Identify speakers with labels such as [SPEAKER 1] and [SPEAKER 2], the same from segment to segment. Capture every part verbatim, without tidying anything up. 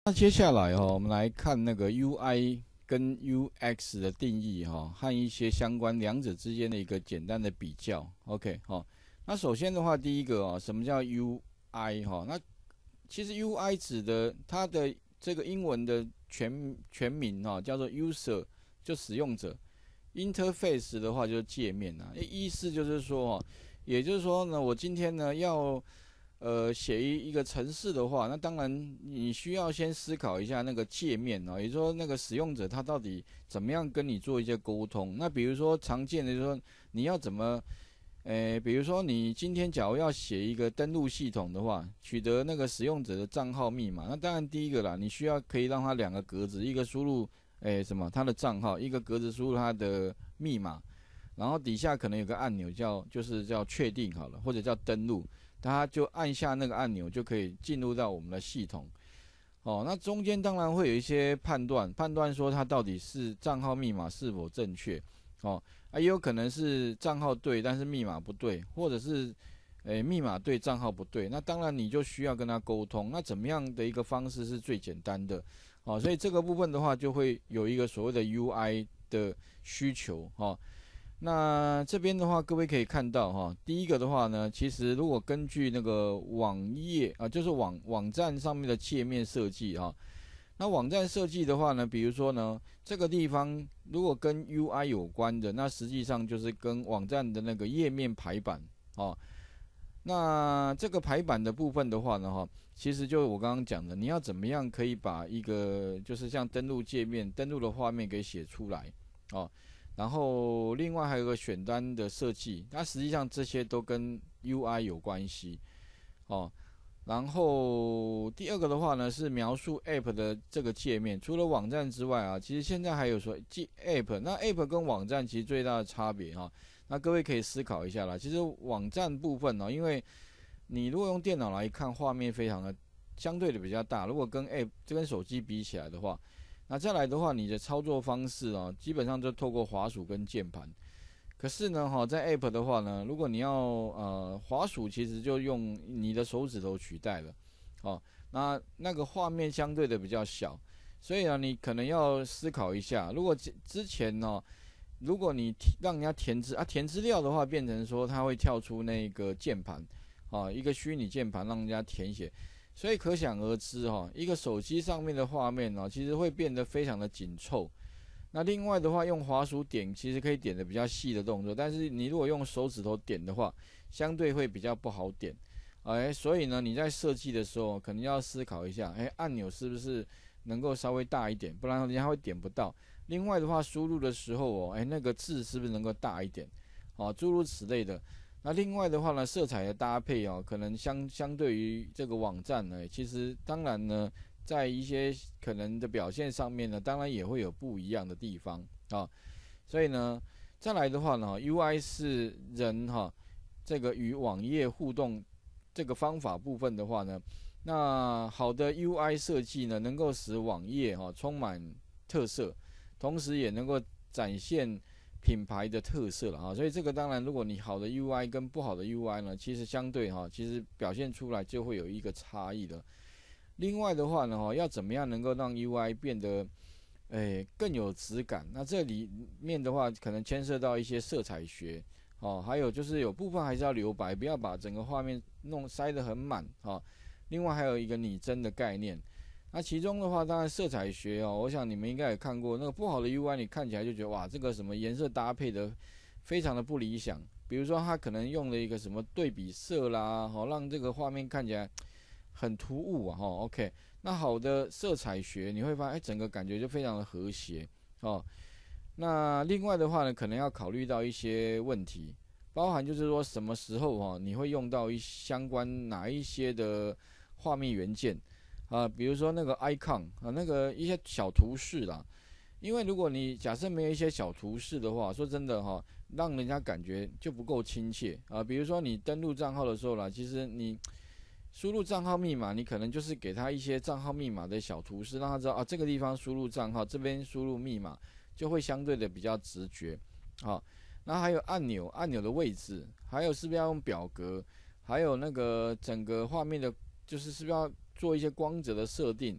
[SPEAKER 1] 那接下来哈、哦，我们来看那个 U I 跟 U X 的定义哈、哦，和一些相关两者之间的一个简单的比较。OK 哈、哦，那首先的话，第一个哦，什么叫 U I 哈、哦？那其实 U I 指的它的这个英文的全全名哈、哦，叫做 User， 就使用者。Interface 的话就是界面啊，意思就是说哦，也就是说呢，我今天呢要呃写一一个程式的话，那当然你需要先思考一下那个界面哦，也就是说那个使用者他到底怎么样跟你做一些沟通。那比如说常见的就是说你要怎么，呃，比如说你今天假如要写一个登录系统的话，取得那个使用者的账号密码，那当然第一个啦，你需要可以让他两个格子，一个输入诶什么他的账号，一个格子输入他的密码。然后底下可能有个按钮叫就是叫确定好了，或者叫登录，他就按下那个按钮就可以进入到我们的系统。哦，那中间当然会有一些判断，判断说它到底是账号密码是否正确。哦，啊也有可能是账号对，但是密码不对，或者是诶密码对，账号不对。那当然你就需要跟他沟通，那怎么样的一个方式是最简单的？哦，所以这个部分的话就会有一个所谓的 U I 的需求。哦，那这边的话，各位可以看到哈，第一个的话呢，其实如果根据那个网页啊，就是网网站上面的界面设计哈，那网站设计的话呢，比如说呢，这个地方如果跟 U I 有关的，那实际上就是跟网站的那个页面排版哦。那这个排版的部分的话呢，哈，其实就我刚刚讲的，你要怎么样可以把一个就是像登录界面、登录的画面给写出来哦。然后另外还有个选单的设计，那实际上这些都跟 U I 有关系哦。然后第二个的话呢是描述 App 的这个界面，除了网站之外啊，其实现在还有说 App， 那 App 跟网站其实最大的差别哈、哦，那各位可以思考一下啦。其实网站部分呢、哦，因为你如果用电脑来看，画面非常的相对的比较大，如果跟 App 这跟手机比起来的话。那再来的话，你的操作方式啊，基本上就透过滑鼠跟键盘。可是呢，哈，在 App 的话呢，如果你要呃滑鼠，其实就用你的手指头取代了，哦，那那个画面相对的比较小，所以呢，你可能要思考一下，如果之前呢、哦，如果你让人家填资啊，填资料的话，变成说它会跳出那个键盘，啊，一个虚拟键盘让人家填写。所以可想而知哈，一个手机上面的画面呢，其实会变得非常的紧凑。那另外的话，用滑鼠点其实可以点的比较细的动作，但是你如果用手指头点的话，相对会比较不好点。哎，所以呢，你在设计的时候，可能要思考一下，哎，按钮是不是能够稍微大一点，不然人家会点不到。另外的话，输入的时候哦，哎，那个字是不是能够大一点？哦，诸如此类的。那另外的话呢，色彩的搭配哦，可能相相对于这个网站呢，其实当然呢，在一些可能的表现上面呢，当然也会有不一样的地方啊、哦。所以呢，再来的话呢，U I 是人哈、哦、这个与网页互动这个方法部分的话呢，那好的 U I 设计呢，能够使网页哈、哦、充满特色，同时也能够展现品牌的特色了哈，所以这个当然，如果你好的 U I 跟不好的 U I 呢，其实相对哈，其实表现出来就会有一个差异的。另外的话呢，哈，要怎么样能够让 U I 变得，诶更有质感？那这里面的话，可能牵涉到一些色彩学，哦，还有就是有部分还是要留白，不要把整个画面弄塞得很满啊。另外还有一个拟真的概念。那其中的话，当然色彩学哦，我想你们应该也看过，那个不好的 U I， 你看起来就觉得哇，这个什么颜色搭配的非常的不理想。比如说，它可能用了一个什么对比色啦，好让这个画面看起来很突兀啊，哈 OK。那好的色彩学，你会发现，哎，整个感觉就非常的和谐哦。那另外的话呢，可能要考虑到一些问题，包含就是说什么时候哈，你会用到一相关哪一些的画面元件。啊，比如说那个 icon 啊，那个一些小图示啦，因为如果你假设没有一些小图示的话，说真的哈，让人家感觉就不够亲切啊。比如说你登录账号的时候啦，其实你输入账号密码，你可能就是给他一些账号密码的小图示，让他知道啊，这个地方输入账号，这边输入密码，就会相对的比较直觉。好，那还有按钮，按钮的位置，还有是不是要用表格，还有那个整个画面的，就是是不是要做一些光泽的设定，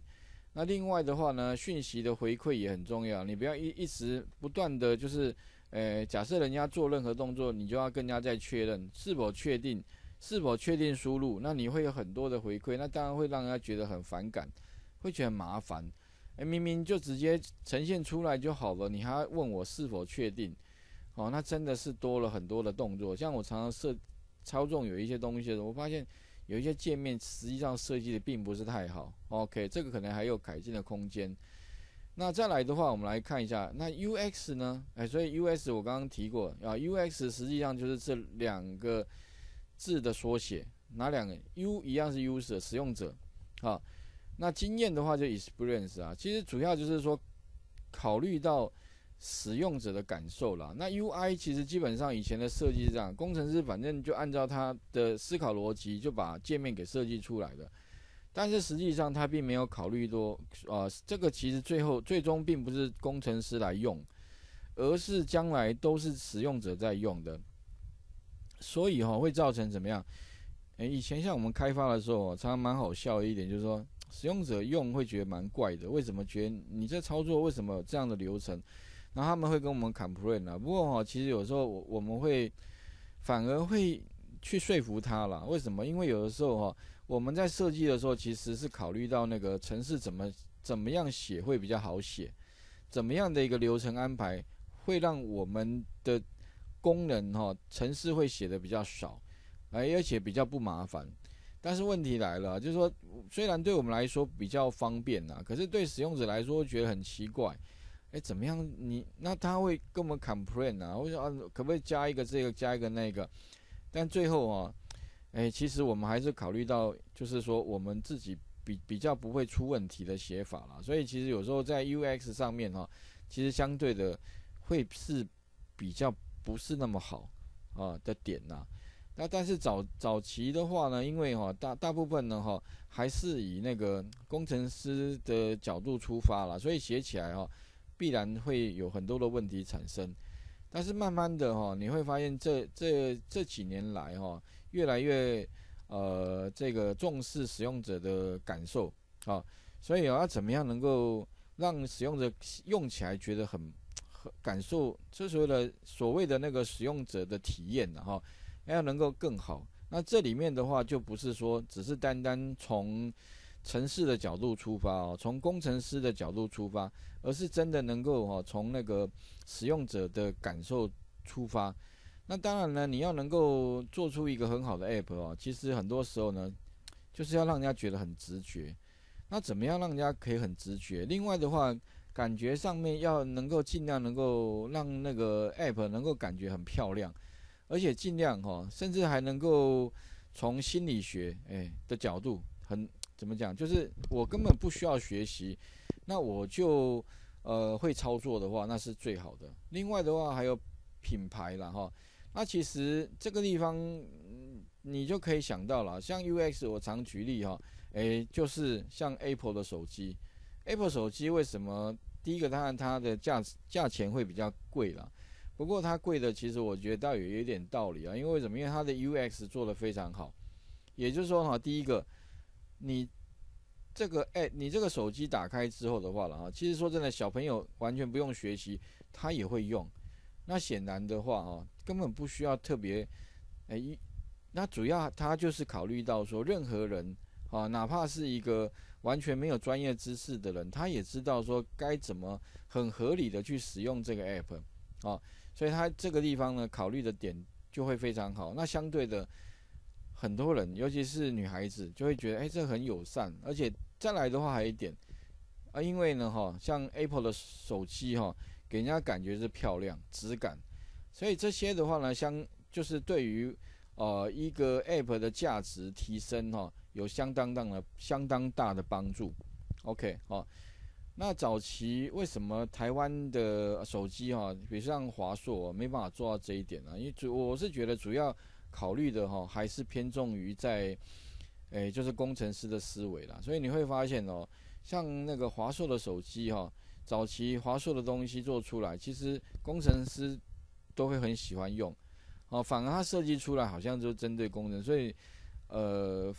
[SPEAKER 1] 那另外的话呢，讯息的回馈也很重要，你不要一一直不断的就是，呃，假设人家做任何动作，你就要跟人家再确认是否确定，是否确定输入，那你会有很多的回馈，那当然会让人家觉得很反感，会觉得很麻烦。哎，明明就直接呈现出来就好了，你还要问我是否确定？哦，那真的是多了很多的动作。像我常常设操纵有一些东西，我发现有一些界面实际上设计的并不是太好。OK， 这个可能还有改进的空间。那再来的话，我们来看一下，那 U X 呢？哎，所以 U X 我刚刚提过啊 ，U X 实际上就是这两个字的缩写，哪两个 ？U 一样是 user 使用者，啊，那经验的话就 experience 啊，其实主要就是说考虑到使用者的感受啦。那 U I 其实基本上以前的设计是这样，工程师反正就按照他的思考逻辑就把界面给设计出来的。但是实际上他并没有考虑多，呃，这个其实最后最终并不是工程师来用，而是将来都是使用者在用的。所以哈、哦、会造成怎么样？诶，以前像我们开发的时候，常常蛮好笑的一点就是说，使用者用会觉得蛮怪的，为什么觉得你这操作为什么有这样的流程？然后他们会跟我们 complain 啊。不过哈、哦，其实有时候我我们会反而会去说服他啦。为什么？因为有的时候哈、哦。我们在设计的时候，其实是考虑到那个程式怎么怎么样写会比较好写，怎么样的一个流程安排会让我们的功能哈程式会写的比较少，而且比较不麻烦。但是问题来了，就是说虽然对我们来说比较方便呐，可是对使用者来说觉得很奇怪。哎，怎么样你？那他会跟我们 complain 啊，我说啊，可不可以加一个这个，加一个那个？但最后啊。哎，其实我们还是考虑到，就是说我们自己比比较不会出问题的写法啦，所以其实有时候在 U X 上面哈，其实相对的会是比较不是那么好啊的点呐。那但是早早期的话呢，因为哈大大部分呢哈还是以那个工程师的角度出发啦，所以写起来哈必然会有很多的问题产生。但是慢慢的哈，你会发现这这这几年来哈。越来越呃这个重视使用者的感受啊，所以要怎么样能够让使用者用起来觉得很很感受，这所谓的所谓的那个使用者的体验呢哈，要能够更好。那这里面的话就不是说只是单单从程式的角度出发哦，从工程师的角度出发，而是真的能够哈从那个使用者的感受出发。那当然呢，你要能够做出一个很好的 app 哦，其实很多时候呢，就是要让人家觉得很直觉。那怎么样让人家可以很直觉？另外的话，感觉上面要能够尽量能够让那个 app 能够感觉很漂亮，而且尽量哈，甚至还能够从心理学哎的角度，很怎么讲，就是我根本不需要学习，那我就呃会操作的话，那是最好的。另外的话还有品牌啦哈。那其实这个地方，你就可以想到了，像 U X， 我常举例哈，诶，就是像 Apple 的手机 ，Apple 手机为什么？第一个，当然它的价价钱会比较贵啦，不过它贵的，其实我觉得倒有一点道理啊，因为为什么？因为它的 U X 做得非常好，也就是说哈，第一个，你这个哎，你这个手机打开之后的话了哈，其实说真的，小朋友完全不用学习，他也会用。那显然的话哈，根本不需要特别，哎，那主要他就是考虑到说，任何人啊，哪怕是一个完全没有专业知识的人，他也知道说该怎么很合理的去使用这个 app 啊，所以他这个地方呢，考虑的点就会非常好。那相对的，很多人，尤其是女孩子，就会觉得，哎，这很友善，而且再来的话还有一点啊，因为呢哈，像 Apple 的手机哈。给人家感觉是漂亮、质感，所以这些的话呢，相就是对于呃一个 App 的价值提升哈、哦，有相当大的、相当大的帮助。OK 哦，那早期为什么台湾的手机哈、哦，比如像华硕、哦、没办法做到这一点呢？因为主我是觉得主要考虑的哈、哦，还是偏重于在，诶就是工程师的思维啦。所以你会发现哦，像那个华硕的手机哈、哦。早期华硕的东西做出来，其实工程师都会很喜欢用，哦，反而它设计出来好像就针对工程，所以呃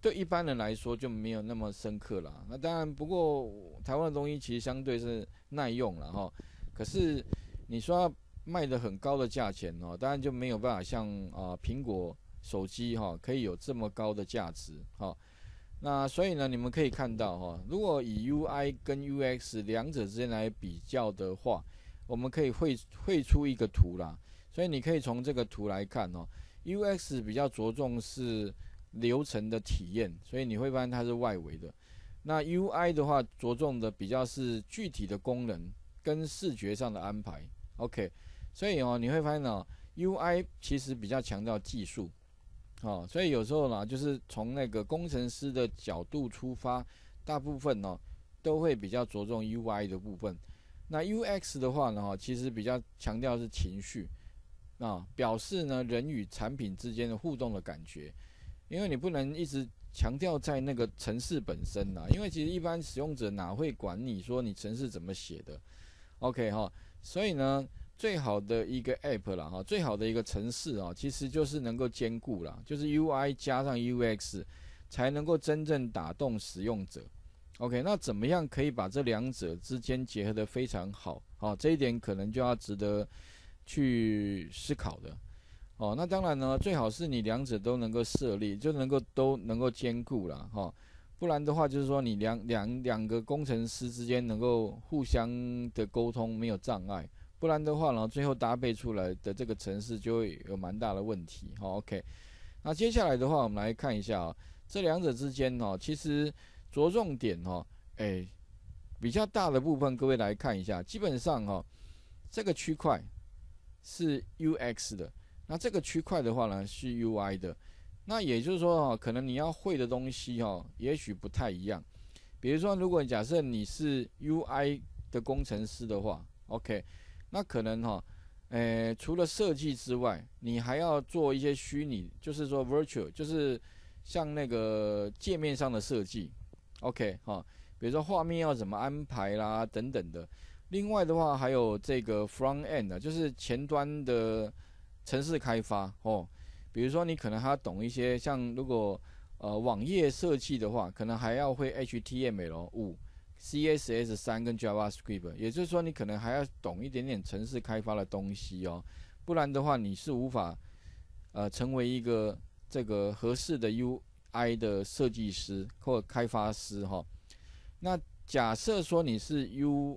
[SPEAKER 1] 对一般人来说就没有那么深刻啦。那当然，不过台湾的东西其实相对是耐用了哈。可是你说要卖的很高的价钱哦，当然就没有办法像啊苹果手机哈可以有这么高的价值哈。那所以呢，你们可以看到哈，如果以 U I 跟 U X 两者之间来比较的话，我们可以绘绘出一个图啦。所以你可以从这个图来看哦 ，U X 比较着重是流程的体验，所以你会发现它是外围的。那 U I 的话，着重的比较是具体的功能跟视觉上的安排。OK， 所以哦，你会发现哦 ，U I 其实比较强调技术，哦，所以有时候呢，就是从那个工程师的角度出发，大部分哦都会比较着重 U I 的部分。那 U X 的话呢，其实比较强调是情绪，啊，表示呢人与产品之间的互动的感觉。因为你不能一直强调在那个程式本身啦，因为其实一般使用者哪会管你说你程式怎么写的 ，OK 哈，所以呢，最好的一个 App 啦哈，最好的一个程式啊，其实就是能够兼顾啦，就是 U I 加上 U X 才能够真正打动使用者。OK， 那怎么样可以把这两者之间结合得非常好？好，这一点可能就要值得去思考的。哦，那当然呢，最好是你两者都能够设立，就能够都能够兼顾啦，哈、哦，不然的话就是说你两两两个工程师之间能够互相的沟通没有障碍，不然的话呢，最后搭配出来的这个程式就会有蛮大的问题。好、哦、，OK， 那接下来的话，我们来看一下啊、哦，这两者之间哦，其实着重点哦，哎，比较大的部分，各位来看一下，基本上哈、哦，这个区块是 U X 的。那这个区块的话呢，是 U I 的。那也就是说哦，可能你要会的东西哦，也许不太一样。比如说，如果假设你是 U I 的工程师的话 ，OK， 那可能哈、哦，呃，除了设计之外，你还要做一些虚拟，就是说 virtual， 就是像那个界面上的设计 ，OK 哈、哦，比如说画面要怎么安排啦，等等的。另外的话，还有这个 front end 就是前端的程式开发哦，比如说你可能还要懂一些，像如果呃网页设计的话，可能还要会 H T M L 五、C S S 三跟 JavaScript， 也就是说你可能还要懂一点点程式开发的东西哦，不然的话你是无法呃成为一个这个合适的 U I 的设计师或开发师哈、哦。那假设说你是 U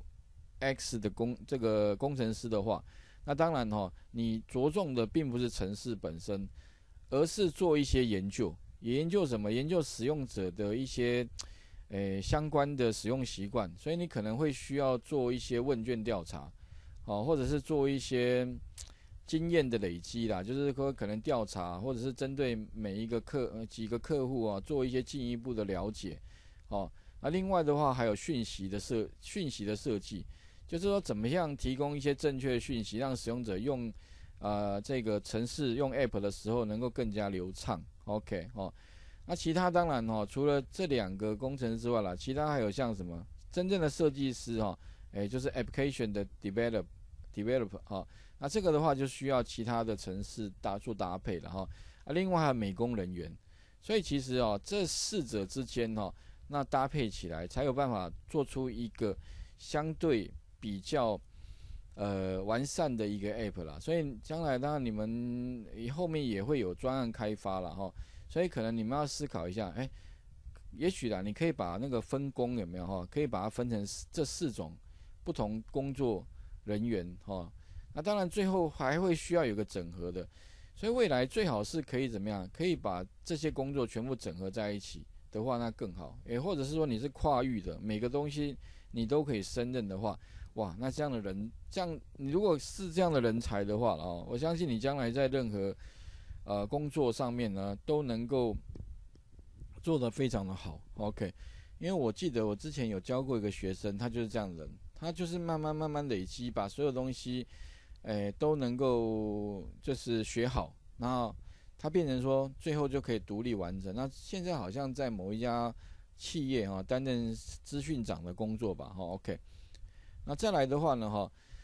[SPEAKER 1] X 的工这个工程师的话，那当然哈、哦，你着重的并不是程式本身，而是做一些研究，研究什么？研究使用者的一些，诶相关的使用习惯，所以你可能会需要做一些问卷调查，哦，或者是做一些经验的累积啦，就是说可能调查，或者是针对每一个客、呃、几个客户啊，做一些进一步的了解，哦，那另外的话还有讯息的设讯息的设计。就是说，怎么样提供一些正确的讯息，让使用者用呃这个程式用 App 的时候能够更加流畅。OK 哦，那其他当然哦，除了这两个工程师之外啦，其他还有像什么真正的设计师哈、哦，诶，就是 application 的 develop develop 哈、哦，那这个的话就需要其他的程式搭做搭配了哈、哦。啊，另外还有美工人员，所以其实哦，这四者之间哈、哦，那搭配起来才有办法做出一个相对比较呃完善的一个 App 啦，所以将来当然你们后面也会有专案开发啦哈，所以可能你们要思考一下，哎、欸，也许啦，你可以把那个分工有没有哈，可以把它分成这四种不同工作人员哈，那当然最后还会需要有个整合的，所以未来最好是可以怎么样，可以把这些工作全部整合在一起的话，那更好，诶、欸，或者是说你是跨域的，每个东西你都可以胜任的话。哇，那这样的人，这样你如果是这样的人才的话哦，我相信你将来在任何呃工作上面呢，都能够做得非常的好。OK， 因为我记得我之前有教过一个学生，他就是这样的人，他就是慢慢慢慢累积，把所有东西，诶、欸、都能够就是学好，然后他变成说最后就可以独立完成。那现在好像在某一家企业哈、哦、担任资讯长的工作吧，哈 OK。那再来的话呢，哈，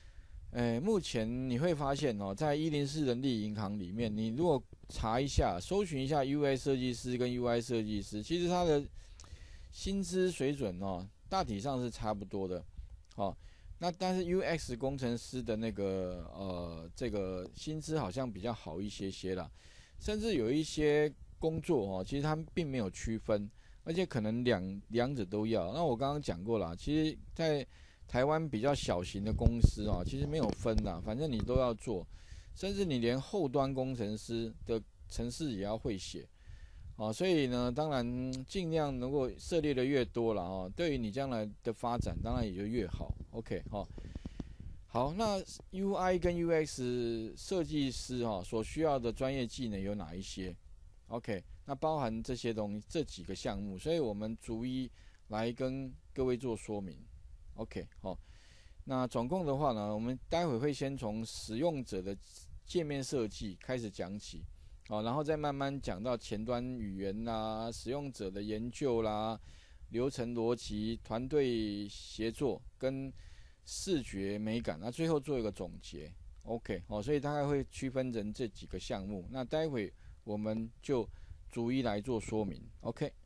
[SPEAKER 1] 诶，目前你会发现哦，在一零四人力银行里面，你如果查一下、搜寻一下 U I 设计师跟 U I 设计师，其实他的薪资水准哦，大体上是差不多的。哦，那但是 U X 工程师的那个呃这个薪资好像比较好一些些啦，甚至有一些工作哦，其实他们并没有区分，而且可能两两者都要。那我刚刚讲过啦，其实，在台湾比较小型的公司啊，其实没有分啦，反正你都要做，甚至你连后端工程师的程式也要会写。哦，所以呢，当然尽量能够涉猎的越多了哦，对于你将来的发展，当然也就越好。OK， 哈、哦，好，那 U I 跟 U X 设计师哈、哦、所需要的专业技能有哪一些？OK， 那包含这些东西这几个项目，所以我们逐一来跟各位做说明。OK， 好、哦，那总共的话呢，我们待会会先从使用者的界面设计开始讲起。哦，然后再慢慢讲到前端语言啦、使用者的研究啦、流程逻辑、团队协作跟视觉美感，那最后做一个总结。OK， 哦，所以大概会区分成这几个项目。那待会我们就逐一来做说明。OK。